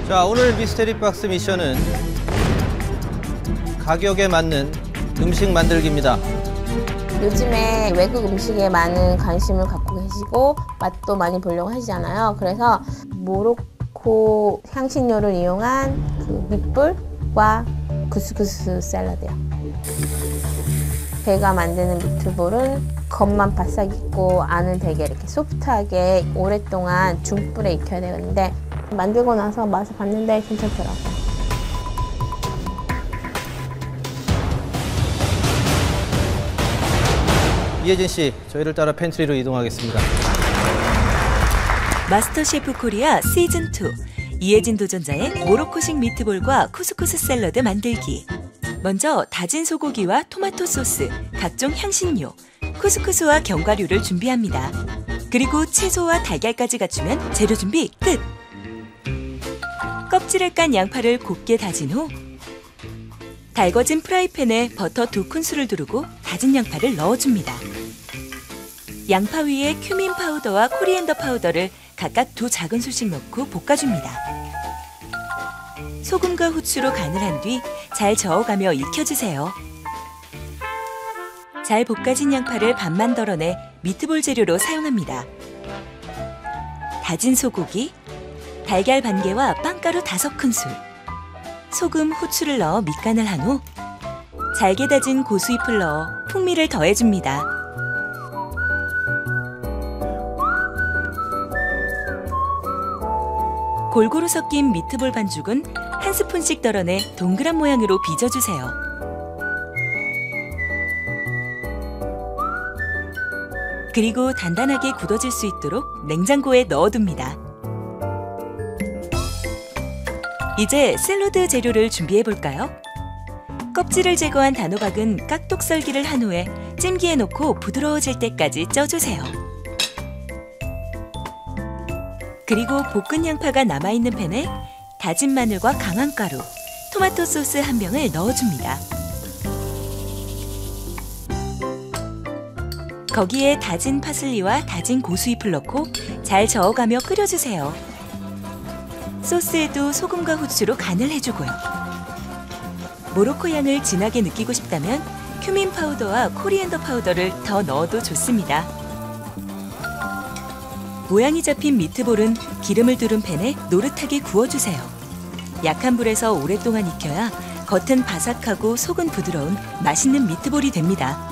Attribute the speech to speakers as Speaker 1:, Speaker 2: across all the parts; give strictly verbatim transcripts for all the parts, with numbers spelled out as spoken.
Speaker 1: 자, 오늘 미스테리 박스 미션은 가격에 맞는 음식 만들기입니다.
Speaker 2: 요즘에 외국 음식에 많은 관심을 갖고 계시고 맛도 많이 보려고 하시잖아요. 그래서 모로코 향신료를 이용한 그 밑볼과 쿠스쿠스 샐러드요. 제가 만드는 미트볼은 겉만 바싹 익고 안은 되게 이렇게 소프트하게 오랫동안 중불에 익혀야 되는데 만들고 나서 맛을 봤는데 괜찮더라고요.
Speaker 1: 이혜진 씨, 저희를 따라 팬트리로 이동하겠습니다.
Speaker 3: 마스터셰프 코리아 시즌 투 이혜진 도전자의 모로코식 미트볼과 쿠스쿠스 샐러드 만들기. 먼저 다진 소고기와 토마토 소스, 각종 향신료, 쿠스쿠스와 견과류를 준비합니다. 그리고 채소와 달걀까지 갖추면 재료 준비 끝! 껍질을 깐 양파를 곱게 다진 후 달궈진 프라이팬에 버터 두 큰술을 두르고 다진 양파를 넣어줍니다. 양파 위에 큐민 파우더와 코리앤더 파우더를 각각 두 작은 술씩 넣고 볶아줍니다. 소금과 후추로 간을 한 뒤 잘 저어가며 익혀주세요. 잘 볶아진 양파를 반만 덜어내 미트볼 재료로 사용합니다. 다진 소고기, 달걀 반 개와 빵가루 다섯 큰술, 소금, 후추를 넣어 밑간을 한 후 잘게 다진 고수잎을 넣어 풍미를 더해줍니다. 골고루 섞인 미트볼 반죽은 한 스푼씩 덜어내 동그란 모양으로 빚어주세요. 그리고 단단하게 굳어질 수 있도록 냉장고에 넣어둡니다. 이제 샐러드 재료를 준비해볼까요? 껍질을 제거한 단호박은 깍둑 썰기를 한 후에 찜기에 넣고 부드러워질 때까지 쪄주세요. 그리고 볶은 양파가 남아있는 팬에 다진 마늘과 강황가루, 토마토 소스 한 병을 넣어줍니다. 거기에 다진 파슬리와 다진 고수잎을 넣고 잘 저어가며 끓여주세요. 소스에도 소금과 후추로 간을 해주고요. 모로코 향을 진하게 느끼고 싶다면 큐민 파우더와 코리앤더 파우더를 더 넣어도 좋습니다. 모양이 잡힌 미트볼은 기름을 두른 팬에 노릇하게 구워주세요. 약한 불에서 오랫동안 익혀야 겉은 바삭하고 속은 부드러운 맛있는 미트볼이 됩니다.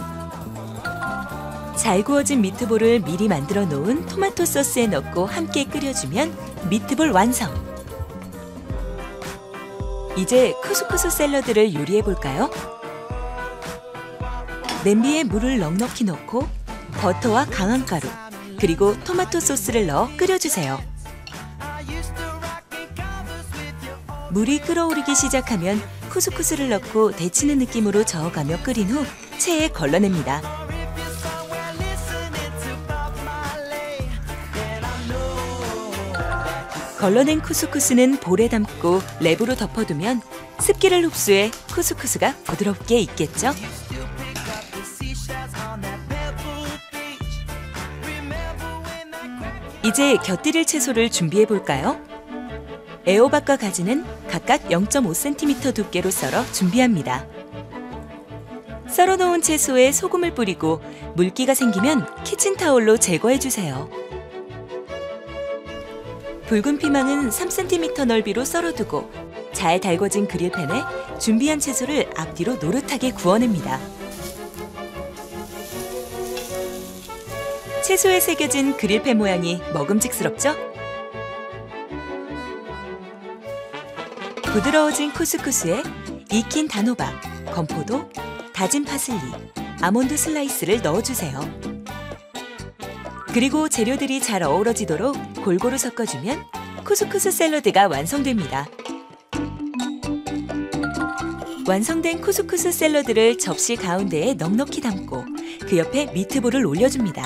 Speaker 3: 잘 구워진 미트볼을 미리 만들어 놓은 토마토 소스에 넣고 함께 끓여주면 미트볼 완성! 이제 쿠스쿠스 샐러드를 요리해볼까요? 냄비에 물을 넉넉히 넣고 버터와 강황가루, 그리고 토마토 소스를 넣어 끓여주세요. 물이 끓어오르기 시작하면 쿠스쿠스를 넣고 데치는 느낌으로 저어가며 끓인 후 체에 걸러냅니다. 걸러낸 쿠스쿠스는 볼에 담고 랩으로 덮어두면 습기를 흡수해 쿠스쿠스가 부드럽게 익겠죠? 이제 곁들일 채소를 준비해볼까요? 애호박과 가지는 각각 영 점 오 센티미터 두께로 썰어 준비합니다. 썰어놓은 채소에 소금을 뿌리고 물기가 생기면 키친타올로 제거해주세요. 붉은 피망은 삼 센티미터 넓이로 썰어두고 잘 달궈진 그릴팬에 준비한 채소를 앞뒤로 노릇하게 구워냅니다. 채소에 새겨진 그릴팬 모양이 먹음직스럽죠? 부드러워진 쿠스쿠스에 익힌 단호박, 건포도, 다진 파슬리, 아몬드 슬라이스를 넣어주세요. 그리고 재료들이 잘 어우러지도록 골고루 섞어주면 쿠스쿠스 샐러드가 완성됩니다. 완성된 쿠스쿠스 샐러드를 접시 가운데에 넉넉히 담고 그 옆에 미트볼을 올려줍니다.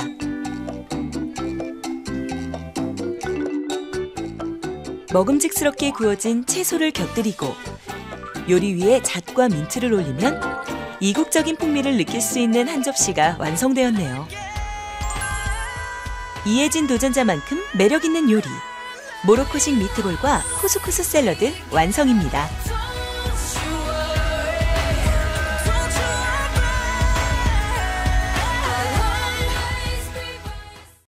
Speaker 3: 먹음직스럽게 구워진 채소를 곁들이고 요리 위에 잣과 민트를 올리면 이국적인 풍미를 느낄 수 있는 한 접시가 완성되었네요. 이혜진 도전자만큼 매력 있는 요리, 모로코식 미트볼과 쿠스쿠스 샐러드 완성입니다.